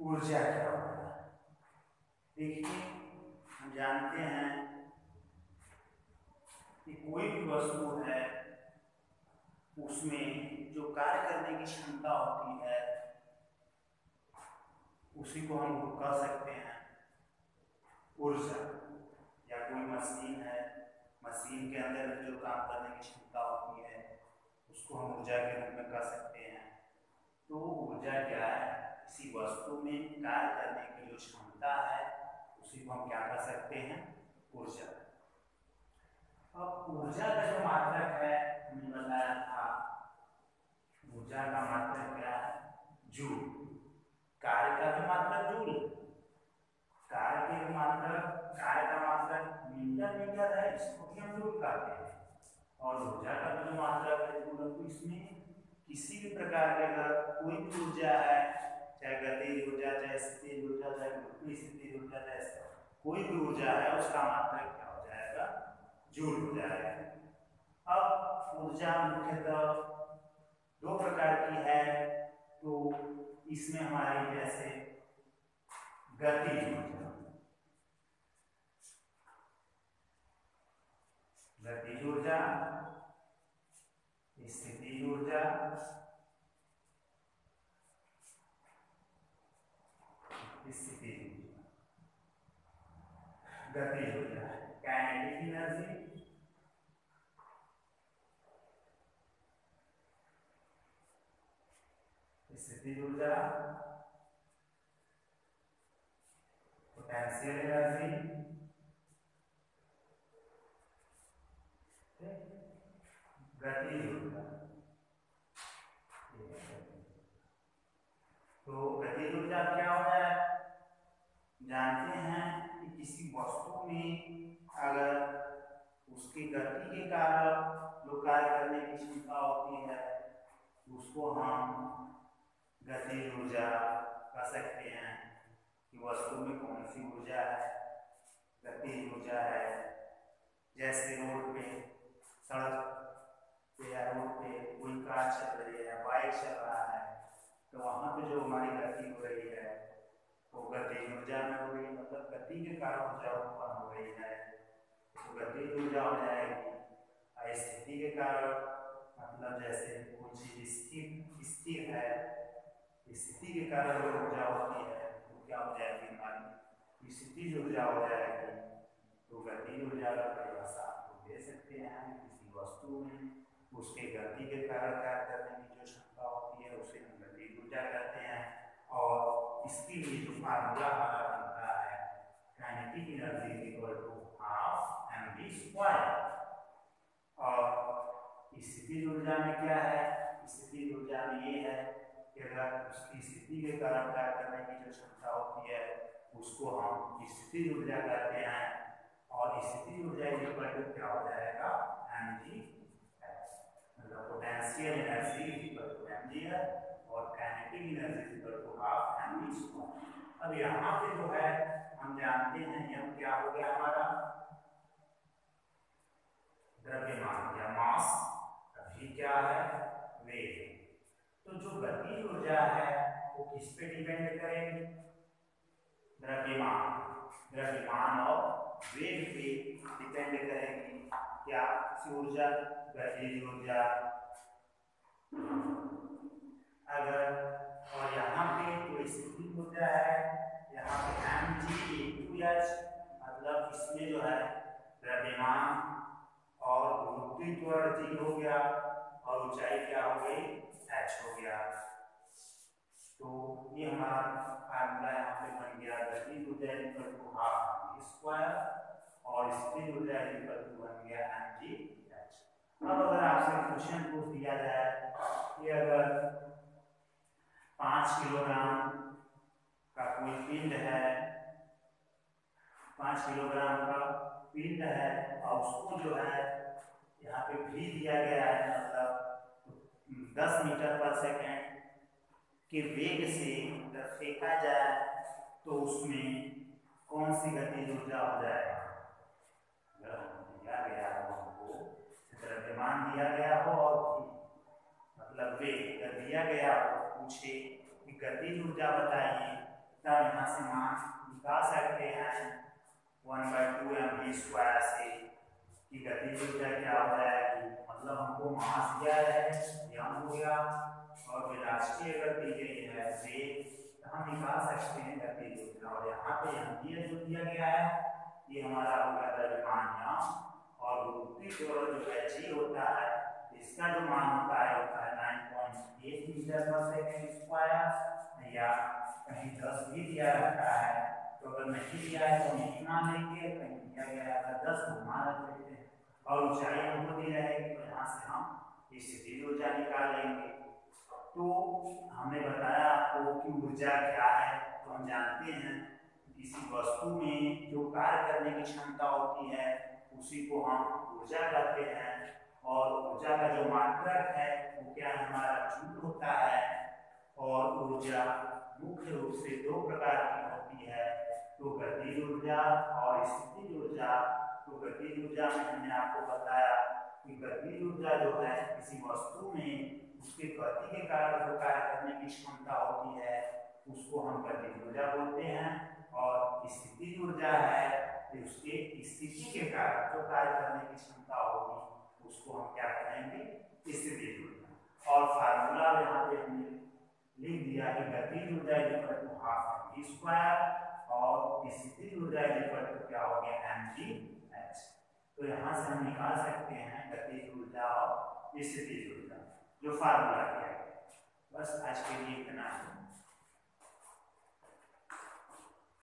ऊर्जा क्या होता है? देखिए, हम जानते हैं कि कोई भी वस्तु है उसमें जो कार्य करने की क्षमता होती है उसी को हम कह सकते हैं ऊर्जा। या कोई मशीन है, मशीन के अंदर जो काम करने की क्षमता होती है उसको हम ऊर्जा के रूप में कह सकते हैं। तो ऊर्जा क्या है? किसी वस्तु में कार्य करने की जो क्षमता है उसी को हम क्या कह सकते हैं? ऊर्जा। अब ऊर्जा का जो मात्रक है हमने बताया था, ऊर्जा का मात्रक क्या है? जूल। कार्य का भी मात्रक जूल, कार्य के मात्रक, कार्य का मात्रक मीटर है, इसको भी हम जूल कहते हैं। और ऊर्जा का जो मात्रक है जूल। तो इसमें किसी भी प्रकार के अगर कोई भी ऊर्जा है, चाहे गतिज ऊर्जा, चाहे स्थितिज ऊर्जा, चाहे गुरुत्वीय स्थितिज ऊर्जा, चाहे कोई भी ऊर्जा है उसका मात्रक क्या हो जाएगा? जूल हो जाएगा। अब ऊर्जा मुख्यतः दो प्रकार की है। तो इसमें हमारी जैसे गतिज ऊर्जा, गतिज ऊर्जा, स्थितिज ऊर्जा, स्थितिज ऊर्जा। गतिज ऊर्जा काइनेटिक एनर्जी, स्थितिज ऊर्जा पोटेंशियल एनर्जी, गतिज ऊर्जा। तो गतिज ऊर्जा क्या होता है? जानते हैं कि किसी वस्तु में अगर उसकी गति के कारण जो कार्य करने की क्षमता होती है उसको हम गतिज ऊर्जा कह सकते हैं कि वस्तु में कौन सी ऊर्जा है? गतिज ऊर्जा है। जैसे रोड पे, सड़क पे या रोड पे कोई कार चल रही है, बाइक चल रहा है, तो वहाँ पे जो हमारी गति हो रही है वो गतिज ऊर्जा में हो रही है, मतलब गति के कारण ऊर्जा उत्पन्न हो रही है, तो गतिज ऊर्जा हो जाएगी। स्थिति के कारण मतलब जैसे कोई चीज स्थिर है, स्थिति के कारण जो ऊर्जा होती है वो क्या हो जाएगी? हमारी स्थितिज ऊर्जा हो जाएगी। तो गतिज ऊर्जा का परिभाषा आपको दे सकते हैं, किसी वस्तु में उसके गति के कारण कार्य करने की जो क्षमता होती है उसे हम गतिज ऊर्जा कहते हैं। और इसके लिए जो फार्मूला हमारा बनता है, kinetic energy equal to half mv²। और स्थितिज ऊर्जा में क्या है? स्थितिज ऊर्जा में ये है कि अगर उसकी स्थिति के कारण कार्य करने की जो क्षमता होती है उसको हम स्थितिज ऊर्जा कहते हैं। और स्थितिज ऊर्जा इक्वल टू क्या हो जाएगा? mg, मतलब potential energy equal to mg है और kinetic energy equal to half mv²। अब यहाँ पे जो है हम जानते हैं यह क्या हो गया हमारा? द्रव्यमान या मास। अभी क्या है? वेग। तो जो गतिज ऊर्जा है वो किस पे डिपेंड करेगी? द्रव्यमान, द्रव्यमान और वेग पे डिपेंड करेगी। क्या ऊर्जा? गतिज ऊर्जा। अगर और यहाँ पे जो स्थितिज ऊर्जा है, यहाँ पे mg/h, मतलब इसमें जो है द्रव्यमान और गुरुत्वीय त्वरण g हो गया और ऊंचाई क्या हो गई? h हो गया। तो ये हमारा फार्मूला यहाँ पे बन गया, गतिज ऊर्जा इक्वल टू हाफ mv² और स्थितिज ऊर्जा इक्वल टू बन गया mg/h। अब अगर आपसे क्वेश्चन पूछ दिया जाए कि अगर 5 किलोग्राम का कोई पिंड है, 5 किलोग्राम का पिंड है और उसको जो है यहाँ पे भी दिया गया है, मतलब 10 मीटर पर सेकेंड के वेग से अगर फेंका जाए तो उसमें कौन सी गतिज ऊर्जा हो जाएगा? अगर दिया गया हो हमको, द्रव्यमान दिया गया हो और मतलब वेग अगर दिया गया हो, पूछे कि गतिज ऊर्जा बताइए, तब यहाँ से मान निकाल सकते हैं 1/2mv² से कि गतिज ऊर्जा क्या हो जाएगी, मतलब हमको मास दिया है m हो गया और वेलोसिटी अगर दी गई है वेग, तो हम निकाल सकते हैं गतिज ऊर्जा। और यहाँ पे एम्पियर जो दिया गया है ये हमारा होगा द्रव्यमान m, और गुरुत्वीय त्वरण जो है g होता है, इसका जो मान होता है 9.8 मीटर पर सेकंड स्क्वायर, या कहीं 10 भी दिया रहता है, तो अगर नहीं दिया है तो नहीं मान लेंगे, कहीं दिया गया है 10 तो मान लेते हैं, और ऊंचाई हमको दी रहेगी तो यहाँ से हम स्थितिज ऊर्जा निकाल लेंगे। तो हमने बताया आपको कि ऊर्जा क्या है, तो हम जानते हैं किसी वस्तु में जो कार्य करने की क्षमता होती है उसी को हम ऊर्जा कहते हैं, और ऊर्जा का जो मात्रक है वो क्या है, हमारा जूल होता है। और ऊर्जा मुख्य रूप से दो प्रकार की होती है, तो गतिज ऊर्जा और स्थितिज ऊर्जा। तो गतिज ऊर्जा में हमने आपको बताया कि गतिज ऊर्जा जो है किसी वस्तु में उसके गति के कारण जो कार्य करने की क्षमता होती है उसको हम गतिज ऊर्जा बोलते हैं, और स्थितिज ऊर्जा है कि उसके स्थिति के कारण जो कार्य करने की क्षमता होगी उसको हम क्या कहेंगे, स्थितिज ऊर्जा। और फार्मूला यहाँ पे हमने लिख दिया कि गतिज ऊर्जा इक्वल टू हाफ mv² और स्थितिज ऊर्जा इक्वल टू क्या हो गया, mgh। तो यहाँ से हम निकाल सकते हैं गतिज ऊर्जा और स्थितिज ऊर्जा जो फार्मूला दिया गया। बस आज के लिए इतना है।